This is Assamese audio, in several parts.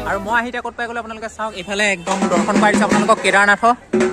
আৰু মই আহি ক'ত পাই গ'লে আপোনালোকে চাওক এইফালে একদম দৰ্শন কৰাই দিছোঁ আপোনালোকক কেদাৰনাথৰ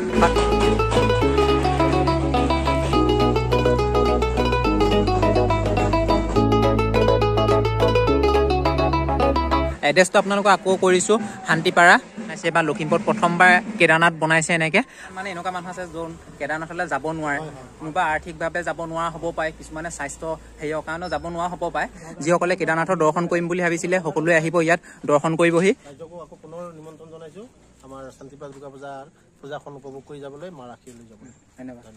এড্ৰেছটো আপোনালোকক আকৌ কৰিছোঁ শান্তিপাৰা আছে বা লখিমপুৰত প্ৰথমবাৰ কেদাৰনাথ বনাইছে এনেকৈ মানে এনেকুৱা মানুহ আছে যোন কেদাৰনাথলৈ যাব নোৱাৰে কোনোবা আৰ্থিকভাৱে যাব নোৱাৰা হ'ব পাৰে কিছুমানে স্বাস্থ্য হেৰিৰ কাৰণেও যাব নোৱাৰা হ'ব পাৰে যিসকলে কেদাৰনাথৰ দৰ্শন কৰিম বুলি ভাবিছিলে সকলোৱে আহিব ইয়াত দৰ্শন কৰিবহি ৰাজ্যকো আকৌ পুনৰ নিমন্ত্ৰণ জনাইছোঁ আমাৰ শান্তিপাৰা দুৰ্গা পূজাখন উপভোগ কৰি যাবলৈ মা ৰাখি লৈ যাবলৈ ধন্যবাদ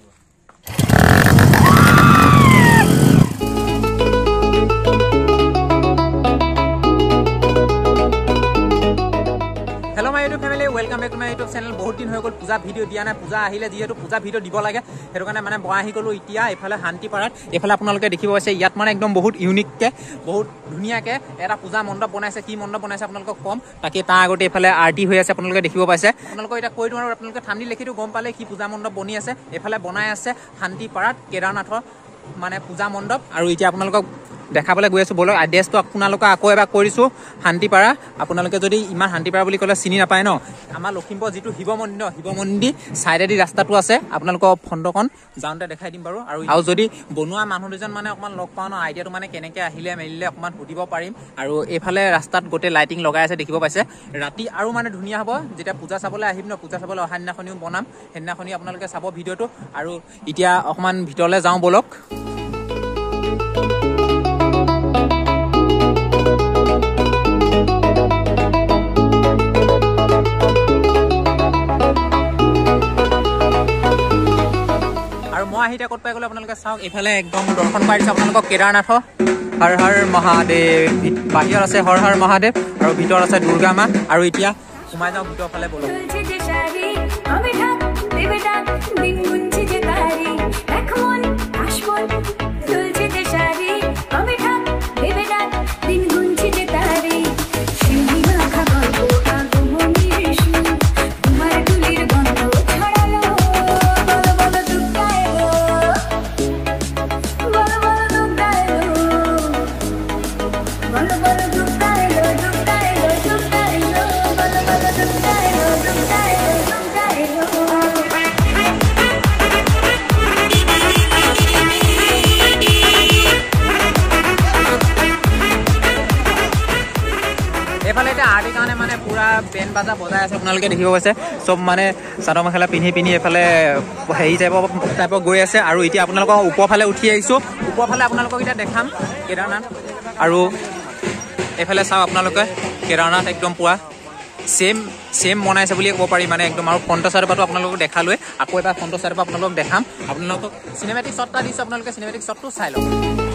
hello' my YouTube family welcome back to my YouTube channel বহুত দিন হৈ গ'ল পূজা ভিডিঅ' দিয়া নাই পূজা আহিলে যিহেতু পূজা ভিডিঅ' দিব লাগে সেইটো কাৰণে মানে মই আহি গ'লোঁ এতিয়া এইফালে শান্তিপাৰাত এইফালে আপোনালোকে দেখিব পাইছে ইয়াত মানে একদম বহুত ইউনিককৈ বহুত ধুনীয়াকৈ এটা পূজা মণ্ডপ বনাইছে কি মণ্ডপ বনাইছে আপোনালোকক ক'ম তাকে তাৰ আগতে এইফালে আৰতি হৈ আছে আপোনালোকে দেখিব পাইছে আপোনালোকক এতিয়া কৈ দিওঁ আৰু আপোনালোকে ঠাণ্ডি লিখিটো গম পালে কি পূজা মণ্ডপ বনি আছে এইফালে বনাই আছে শান্তিপাৰাত কেদাৰনাথৰ মানে পূজা মণ্ডপ আৰু এতিয়া আপোনালোকক দেখাবলৈ গৈ আছোঁ ব'লক এড্ৰেছটো আপোনালোকক আকৌ এবাৰ কৰিছোঁ শান্তিপাৰা আপোনালোকে যদি ইমান শান্তিপাৰা বুলি ক'লে চিনি নাপায় ন আমাৰ লখিমপুৰ যিটো শিৱ মন্দিৰ ছাইডেদি ৰাস্তাটো আছে আপোনালোকৰ ফ্ৰণ্টখন যাওঁতে দেখাই দিম বাৰু আৰু যদি বনোৱা মানুহ দুজন মানে অকণমান লগ পাওঁ ন আইডিয়াটো মানে কেনেকৈ আহিলে মেলিলে অকণমান সুধিব পাৰিম আৰু এইফালে ৰাস্তাত গোটেই লাইটিং লগাই আছে দেখিব পাইছে ৰাতি আৰু মানে ধুনীয়া হ'ব যেতিয়া পূজা চাবলৈ আহিম ন পূজা চাবলৈ অহা দিনাখনিও বনাম সেইদিনাখনি আপোনালোকে চাব ভিডিঅ'টো আৰু এতিয়া অকণমান ভিতৰলৈ যাওঁ ব'লক মই আহি ক'ত পাই গ'লে আপোনালোকে চাওক এইফালে একদম দৰ্শন কৰাই দিছোঁ আপোনালোকক কেদাৰনাথৰ হৰ হৰ মহাদেৱ বাহিৰত আছে হৰ হৰ মহাদেৱ আৰু ভিতৰত আছে দুৰ্গা মা আৰু এতিয়া সোমাই যাওঁ ভিতৰৰ ফালে ব'লক এইফালে এতিয়া আৰ্টিৰ কাৰণে মানে পুৰা বেণ্ড বাজা বজাই আছে আপোনালোকে দেখিব পাইছে চব মানে চাদৰ মেখেলা পিন্ধি এইফালে হেৰি টাইপৰ গৈ আছে আৰু এতিয়া আপোনালোকক ওপৰফালে উঠি আহিছোঁ ওপৰফালে আপোনালোকক এতিয়া দেখাম কেদাৰনাথ আৰু এইফালে চাওক আপোনালোকে কেদাৰনাথ একদম পুৰা ছেম বনাইছে বুলিয়ে ক'ব পাৰি মানে একদম আৰু ফ্ৰণ্টৰ চাইডৰ পৰাটো আপোনালোকক দেখালোৱে আকৌ এবাৰ ফ্ৰণ্টৰ চাইডৰ পৰা আপোনালোকক দেখাম আপোনালোকক চিনেমেটিক শ্বট এটা দিছোঁ আপোনালোকে চিনেমেটিক শ্বটটো চাই লওক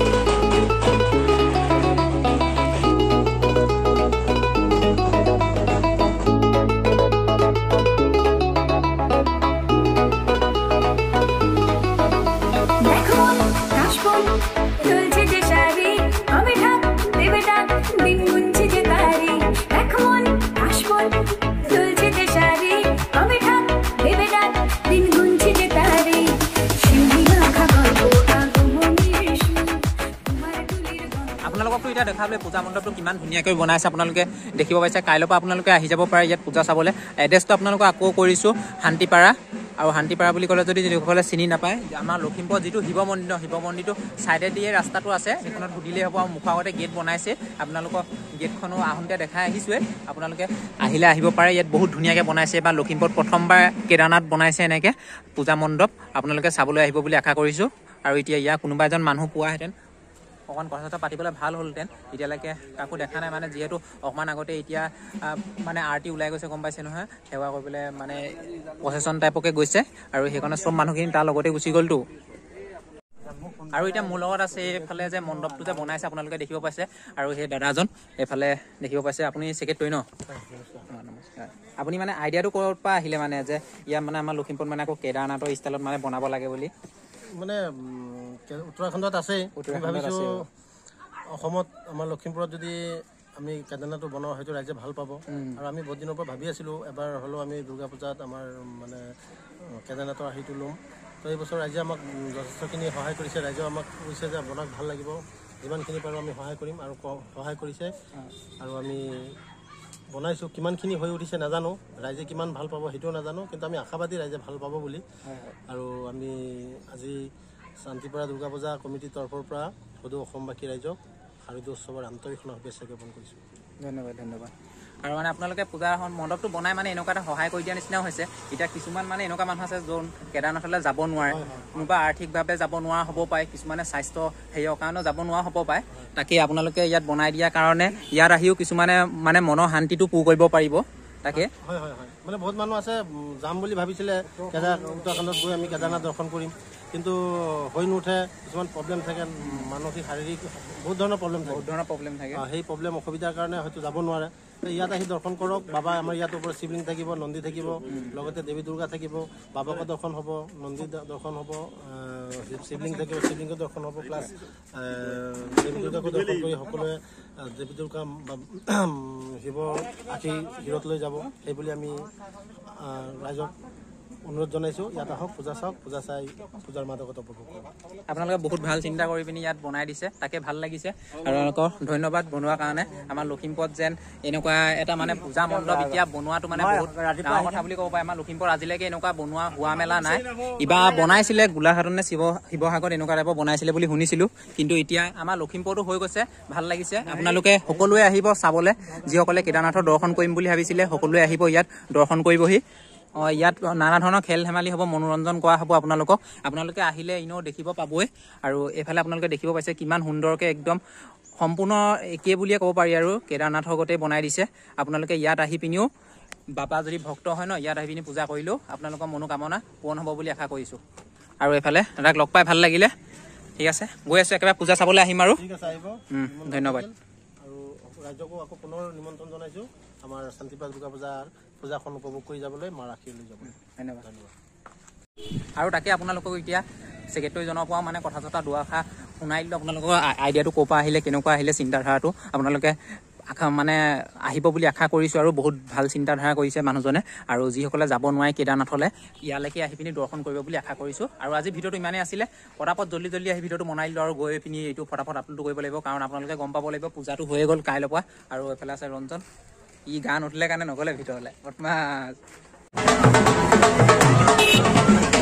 আপোনালোককতো এতিয়া দেখাবলৈ পূজা মণ্ডপটো কিমান ধুনীয়াকৈ বনাইছে আপোনালোকে দেখিব পাইছে কাইলৈৰ পৰা আপোনালোকে আহি যাব পাৰে ইয়াত পূজা চাবলৈ এড্ৰেছটো আপোনালোকক আকৌ কৰিছোঁ শান্তিপাৰা আৰু শান্তিপাৰা বুলি ক'লে যদি যিসকলে চিনি নাপায় আমাৰ লখিমপুৰ যিটো শিৱ মন্দিৰটো ছাইডেদি ৰাস্তাটো আছে সেইখনত সুধিলেই হ'ব আৰু মুখৰ আগতে গেট বনাইছে আপোনালোকক গেটখনো আহোঁতে দেখাই আহিছোঁৱে আপোনালোকে আহিলে আহিব পাৰে ইয়াত বহুত ধুনীয়াকৈ বনাইছে বা লখিমপুৰত প্ৰথমবাৰ কেদাৰনাথ বনাইছে এনেকৈ পূজা মণ্ডপ আপোনালোকে চাবলৈ আহিব বুলি আশা কৰিছোঁ আৰু এতিয়া ইয়াৰ কোনোবা এজন মানুহ পোৱাহেঁতেন অকণমান কথা চথা পাতিবলৈ ভাল হ'লহেঁতেন এতিয়ালৈকে কাকো দেখা নাই মানে যিহেতু অকণমান আগতে এতিয়া মানে আৰতি ওলাই গৈছে গম পাইছে নহয় সেৱা কৰিবলৈ মানে প্ৰচেছন টাইপকে গৈছে আৰু সেইকাৰণে চব মানুহখিনি তাৰ লগতে গুচি গ'লতো আৰু এতিয়া মোৰ লগত আছে এইফালে যে মণ্ডপটো যে বনাইছে আপোনালোকে দেখিব পাইছে আৰু সেই দাদাজন এইফালে দেখিব পাইছে আপুনি ছেক্ৰেটাৰী ন নমস্কাৰ আপুনি মানে আইডিয়াটো ক'ৰ পৰা আহিলে মানে যে ইয়াত মানে আমাৰ লখিমপুৰত মানে আকৌ কেদাৰনাথৰ ষ্টাইলত মানে বনাব লাগে বুলি মানে উত্তৰাখণ্ডত আছে ভাবিছোঁ অসমত আমাৰ লখিমপুৰত যদি আমি কেদাৰনাথটো বনাওঁ হয়তো ৰাইজে ভাল পাব আৰু আমি বহুত দিনৰ পৰা ভাবি আছিলোঁ এবাৰ হ'লেও আমি দুৰ্গা পূজাত আমাৰ মানে কেদাৰনাথৰ আৰ্হিটো ল'ম তো এই বছৰ ৰাইজে আমাক যথেষ্টখিনি সহায় কৰিছে ৰাইজেও আমাক কৈছে যে আপোনাক ভাল লাগিব যিমানখিনি পাৰোঁ আমি সহায় কৰিম আৰু সহায় কৰিছে আৰু আমি বনাইছোঁ কিমানখিনি হৈ উঠিছে নাজানো, ৰাইজে কিমান ভাল পাব সেইটোও নাজানো, কিন্তু আমি আশাবাদী ৰাইজে ভাল পাব বুলি। আৰু আমি আজি শান্তিপাৰা দুৰ্গা পূজা কমিটিৰ তৰফৰ পৰা সদৌ অসমবাসী ৰাইজক শাৰদীয় উৎসৱৰ আন্তৰিক শুভেচ্ছা জ্ঞাপন কৰিছোঁ। ধন্যবাদ ধন্যবাদ। আৰু মানে আপোনালোকে পূজাৰ মণ্ডপটো বনাই মানে এনেকুৱা এটা সহায় কৰি দিয়া নিচিনাও হৈছে। এতিয়া কিছুমান মানে এনেকুৱা মানুহ আছে যোন কেদাৰনাথলৈ যাব নোৱাৰে, কোনোবা আৰ্থিকভাৱে যাব নোৱাৰা হ'ব পাৰে, কিছুমানে স্বাস্থ্য হেৰিয়ৰ কাৰণেও যাব নোৱাৰা হ'ব পাৰে। তাকে আপোনালোকে ইয়াত বনাই দিয়াৰ কাৰণে ইয়াত আহিও কিছুমানে মানে মনৰ শান্তিটো পূৰ কৰিব পাৰিব। তাকে হয় হয় হয়, মানে বহুত মানুহ আছে যাম বুলি ভাবিছিলে উত্তৰাখণ্ডত গৈ আমি কেদাৰনাথ দৰ্শন কৰিম, কিন্তু হৈ নুঠে, কিছুমান প্ৰব্লেম থাকে, মানসিক শাৰীৰিক বহুত ধৰণৰ প্ৰব্লেম থাকে। সেই প্ৰব্লেম অসুবিধাৰ কাৰণে হয়তো যাব নোৱাৰে। ইয়াত আহি দৰ্শন কৰক। বাবা আমাৰ ইয়াত ওপৰত শিৱলিং থাকিব, নন্দী থাকিব, লগতে দেৱী দুৰ্গা থাকিব, বাবাকো দৰ্শন হ'ব, নন্দী দৰ্শন হ'ব, শিৱলিং থাকিব, শিৱলিংগৰ দৰ্শন হ'ব, প্লাছ দেৱী দুৰ্গাকো দৰ্শন কৰি সকলোৱে দেৱী দুৰ্গা শিৱ আশী শিৰত লৈ যাব, সেইবুলি আমি ৰাইজক অনুৰোধ জনাইছোঁ। ইয়াত আহক, পূজা চাওক, পূজা চাই পূজাৰ মাদকতা উপভোগ কৰক। আপোনালোকে বহুত ভাল চিন্তা কৰি পিনি ইয়াত বনাই দিছে, তাকে ভাল লাগিছে। আৰু আপোনালোকক ধন্যবাদ বনোৱাৰ কাৰণে। আমাৰ লখিমপুৰত যেন এনেকুৱা এটা মানে পূজা মণ্ডপ এতিয়া বনোৱাটো মানে বহুত ডাঙৰ কথা বুলি ক'ব পাৰে। আমাৰ লখিমপুৰত আজিলৈকে এনেকুৱা বনোৱা হোৱা মেলা নাই। ইবাৰ বনাইছিলে গোলাঘাটত নে শিৱসাগৰত এনেকুৱা টাইপৰ বনাইছিলে বুলি শুনিছিলোঁ, কিন্তু এতিয়া আমাৰ লখিমপুৰতো হৈ গৈছে, ভাল লাগিছে। আপোনালোকে সকলোৱে আহিব চাবলৈ, যিসকলে কেদাৰনাথৰ দৰ্শন কৰিম বুলি ভাবিছিলে সকলোৱে আহিব ইয়াত দৰ্শন কৰিবহি। ইয়াত নানা ধৰণৰ খেল ধেমালি হ'ব, মনোৰঞ্জন কৰা হ'ব আপোনালোকক। আপোনালোকে আহিলে এনেও দেখিব পাবই। আৰু এইফালে আপোনালোকে দেখিব পাইছে কিমান সুন্দৰকৈ একদম সম্পূৰ্ণ একেই বুলিয়ে ক'ব পাৰি আৰু কেদাৰনাথৰ গতেই বনাই দিছে। আপোনালোকে ইয়াত আহি পিনিও বাবা যদি ভক্ত হয় ন, ইয়াত আহি পিনি পূজা কৰিলেও আপোনালোকৰ মনোকামনা পূৰণ হ'ব বুলি আশা কৰিছোঁ। আৰু এইফালে দাদাক লগ পাই ভাল লাগিলে। ঠিক আছে, গৈ আছোঁ, একেবাৰে পূজা চাবলৈ আহিম আৰু। ঠিক আছে, আহিব। ধন্যবাদ। আৰু ৰাইজকো আকৌ পুনৰ নিমন্ত্ৰণ জনাইছোঁ আমাৰ শান্তিপাৰা দুৰ্গা পূজাখন উপভোগ কৰি যাবলৈ, মা ৰাখি লৈ যাবলৈ। ধন্যবাদ। আৰু তাকে আপোনালোকক এতিয়া ছেক্ৰেটৰী জনাব পৰা মানে কথা চথা দুআষাৰ শুনাই দিলোঁ। আপোনালোকৰ আইডিয়াটো ক'ৰ পৰা আহিলে, কেনেকুৱা আহিলে চিন্তাধাৰাটো, আপোনালোকে মানে আহিব বুলি আশা কৰিছোঁ। আৰু বহুত ভাল চিন্তাধাৰা কৰিছে মানুহজনে। আৰু যিসকলে যাব নোৱাৰে কেদাৰনাথলৈ, ইয়ালৈকে আহি পিনি দৰ্শন কৰিব বুলি আশা কৰিছোঁ। আৰু আজি ভিডিঅ'টো ইমানেই আছিলে, পটাপট জল্দি আহি ভিডিঅ'টো বনাই দিলোঁ আৰু গৈ পিনি এইটো ফটাফট আপলোড কৰিব লাগিব, কাৰণ আপোনালোকে গম পাব লাগিব পূজাটো হৈয়ে গ'ল কাইলৈৰ পৰা। আৰু এইফালে আছে ৰঞ্জন, ই গান উঠিলে কাৰণে নগ'লে ভিতৰলৈ বদমাছ।